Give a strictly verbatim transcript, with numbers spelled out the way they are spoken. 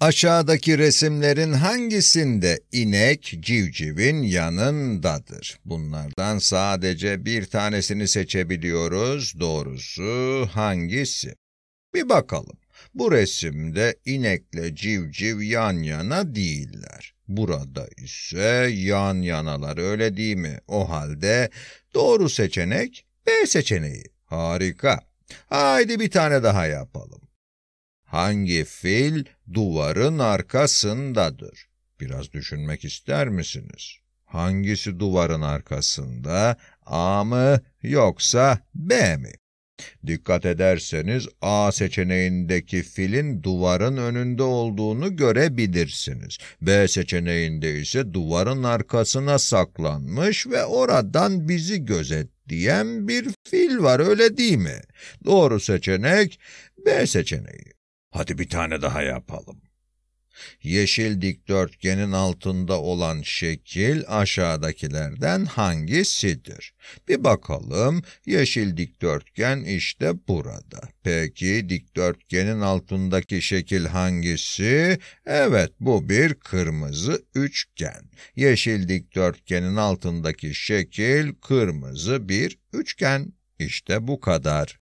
Aşağıdaki resimlerin hangisinde inek civcivin yanındadır? Bunlardan sadece bir tanesini seçebiliyoruz. Doğrusu hangisi? Bir bakalım. Bu resimde inekle civciv yan yana değiller. Burada ise yan yanalar, öyle değil mi? O halde doğru seçenek B seçeneği. Harika. Haydi bir tane daha yapalım. Hangi fil duvarın arkasındadır? Biraz düşünmek ister misiniz? Hangisi duvarın arkasında? A mı yoksa B mi? Dikkat ederseniz A seçeneğindeki filin duvarın önünde olduğunu görebilirsiniz. B seçeneğinde ise duvarın arkasına saklanmış ve oradan bizi gözetleyen bir fil var, öyle değil mi? Doğru seçenek B seçeneği. Hadi bir tane daha yapalım. Yeşil dikdörtgenin altında olan şekil aşağıdakilerden hangisidir? Bir bakalım, yeşil dikdörtgen işte burada. Peki dikdörtgenin altındaki şekil hangisi? Evet, bu bir kırmızı üçgen. Yeşil dikdörtgenin altındaki şekil kırmızı bir üçgen. İşte bu kadar.